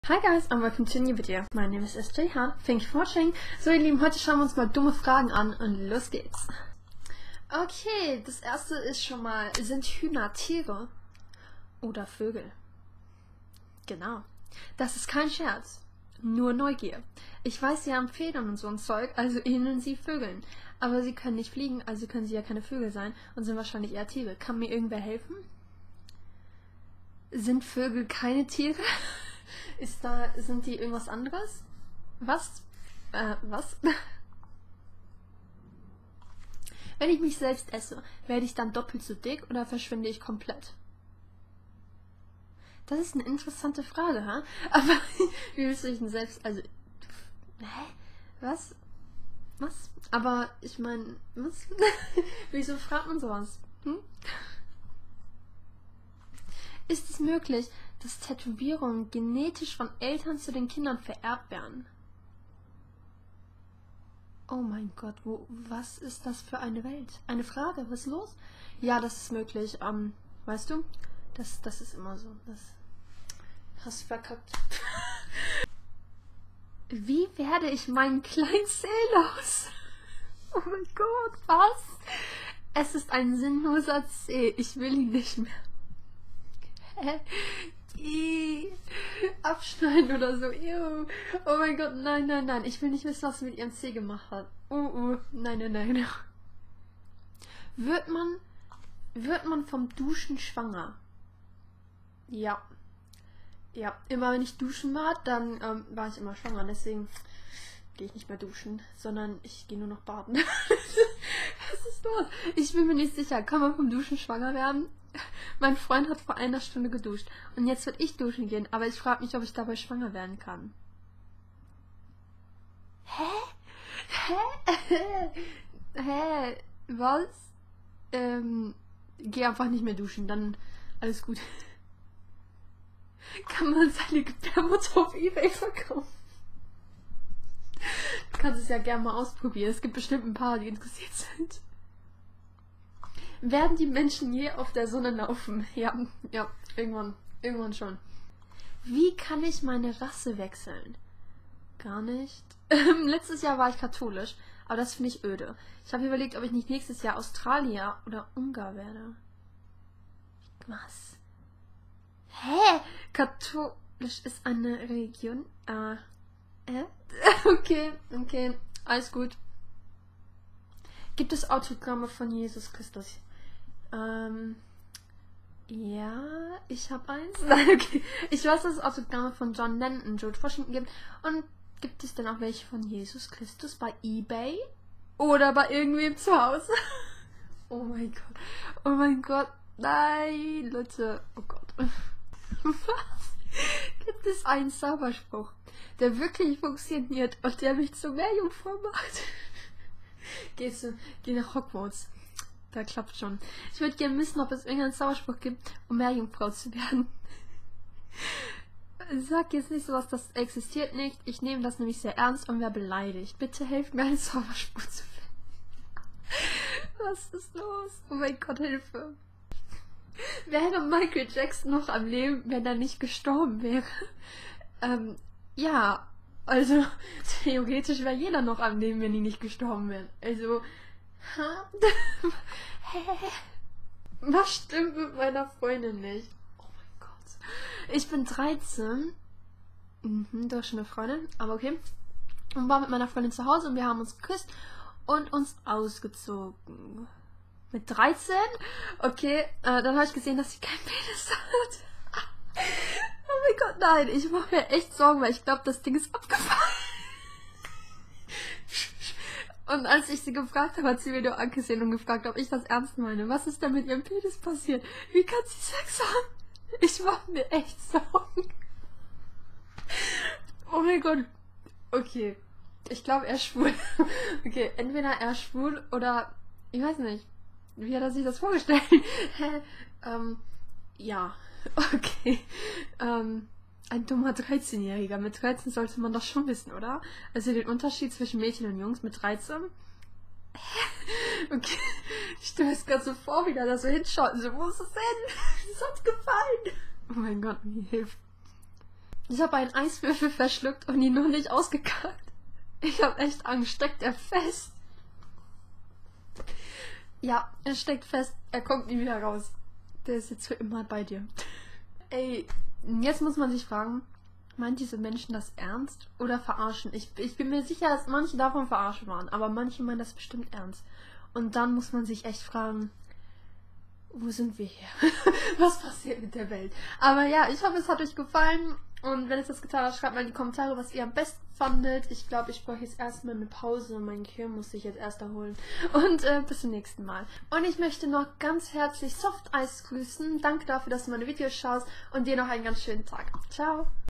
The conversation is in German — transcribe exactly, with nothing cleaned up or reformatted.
Hi guys and welcome to a new video. My name is S J Han. Thank you for watching. So ihr Lieben, heute schauen wir uns mal dumme Fragen an und los geht's. Okay, das erste ist schon mal, sind Hühner Tiere oder Vögel? Genau. Das ist kein Scherz. Nur Neugier. Ich weiß, sie haben Federn und so ein Zeug, also ähneln sie Vögeln. Aber sie können nicht fliegen, also können sie ja keine Vögel sein und sind wahrscheinlich eher Tiere. Kann mir irgendwer helfen? Sind Vögel keine Tiere? Ist da, sind die irgendwas anderes? Was? Äh, was? Wenn ich mich selbst esse, werde ich dann doppelt so dick oder verschwinde ich komplett? Das ist eine interessante Frage, ha? Aber wie willst du dich denn selbst, also, hä? Was? Was? Aber ich meine, was? Wieso fragt man sowas? Hm? Ist es möglich, dass Tätowierungen genetisch von Eltern zu den Kindern vererbt werden? Oh mein Gott, wo, was ist das für eine Welt? Eine Frage, was ist los? Ja, das ist möglich. Ähm, weißt du, das, das ist immer so. Das hast du verkackt. Wie werde ich meinen kleinen Zeh los? Oh mein Gott, was? Es ist ein sinnloser Zeh. Ich will ihn nicht mehr. Hä? I, abschneiden oder so. Ew. Oh mein Gott, nein, nein, nein. Ich will nicht wissen, was sie mit ihrem Zeh gemacht hat. Uh, uh. Nein, nein, nein. Wird man, wird man vom Duschen schwanger? Ja. Ja, immer wenn ich duschen war, dann ähm, war ich immer schwanger. Deswegen gehe ich nicht mehr duschen, sondern ich gehe nur noch baden. Was ist los? Ich bin mir nicht sicher. Kann man vom Duschen schwanger werden? Mein Freund hat vor einer Stunde geduscht und jetzt wird ich duschen gehen, aber ich frage mich, ob ich dabei schwanger werden kann. Hä? Hä? Hä? Was? Ähm, geh einfach nicht mehr duschen, dann alles gut. Kann man seine Gebärmutter auf eBay verkaufen? Du kannst es ja gerne mal ausprobieren. Es gibt bestimmt ein paar, die interessiert sind. Werden die Menschen je auf der Sonne laufen? Ja, ja, irgendwann, irgendwann schon. Wie kann ich meine Rasse wechseln? Gar nicht. Ähm, letztes Jahr war ich katholisch, aber das finde ich öde. Ich habe überlegt, ob ich nicht nächstes Jahr Australier oder Ungar werde. Was? Hä? Katholisch ist eine Religion? Ah, äh? Okay, okay, alles gut. Gibt es Autogramme von Jesus Christus? Ähm, ja, ich habe eins. Nein, okay. Ich weiß, dass es Autogramme von John Lennon und George Washington gibt. Und gibt es denn auch welche von Jesus Christus bei eBay? Oder bei irgendwem zu Hause? Oh mein Gott. Oh mein Gott. Nein, Leute. Oh Gott. Was? Gibt es einen Zauberspruch, der wirklich funktioniert und der mich zu Meerjungfrau macht? Gehst du, geh nach Hogwarts. Da klappt schon. Ich würde gerne wissen, ob es irgendeinen Zauberspruch gibt, um Meerjungfrau zu werden. Sag jetzt nicht sowas, das existiert nicht. Ich nehme das nämlich sehr ernst und wäre beleidigt. Bitte helft mir, einen Zauberspruch zu finden. Was ist los? Oh mein Gott, Hilfe. Wäre Michael Jackson noch am Leben, wenn er nicht gestorben wäre? Ähm, ja. Also, theoretisch wäre jeder noch am Leben, wenn die nicht gestorben wären. Also, ha? Hä? Was stimmt mit meiner Freundin nicht? Oh mein Gott. Ich bin dreizehn. Mhm, du hast schon eine Freundin, aber okay. Und war mit meiner Freundin zu Hause und wir haben uns geküsst und uns ausgezogen. Mit dreizehn? Okay, äh, dann habe ich gesehen, dass sie keinen Penis hat. Oh mein Gott, nein, ich mache mir echt Sorgen, weil ich glaube, das Ding ist abgefallen. Und als ich sie gefragt habe, hat sie mir nur angesehen und gefragt, ob ich das ernst meine. Was ist denn mit ihrem Penis passiert? Wie kann sie Sex haben? Ich mache mir echt Sorgen. Oh mein Gott. Okay, ich glaube, er ist schwul. Okay, entweder er ist schwul oder, ich weiß nicht, wie hat er sich das vorgestellt? ähm, ja. Okay. Ähm, ein dummer dreizehnjähriger. Mit dreizehn sollte man doch schon wissen, oder? Also den Unterschied zwischen Mädchen und Jungs mit dreizehn? Okay. Ich stelle es gerade so vor, wie der da so hinschaut. So, wo ist es hin? Es hat gefallen. Oh mein Gott, mir hilft. Ich habe einen Eiswürfel verschluckt und ihn noch nicht ausgekackt. Ich habe echt Angst. Steckt er fest? Ja, er steckt fest. Er kommt nie wieder raus. Der ist jetzt für immer bei dir. Ey, jetzt muss man sich fragen, meint diese Menschen das ernst oder verarschen? Ich, ich bin mir sicher, dass manche davon verarscht waren, aber manche meinen das bestimmt ernst. Und dann muss man sich echt fragen, wo sind wir hier? Was passiert mit der Welt? Aber ja, ich hoffe, es hat euch gefallen. Und wenn es das getan hat, schreibt mal in die Kommentare, was ihr am besten fandet. Ich glaube, ich brauche jetzt erstmal eine Pause. Mein Gehirn muss sich jetzt erst erholen. Und äh, bis zum nächsten Mal. Und ich möchte noch ganz herzlich Soft Eis grüßen. Danke dafür, dass du meine Videos schaust. Und dir noch einen ganz schönen Tag. Ciao.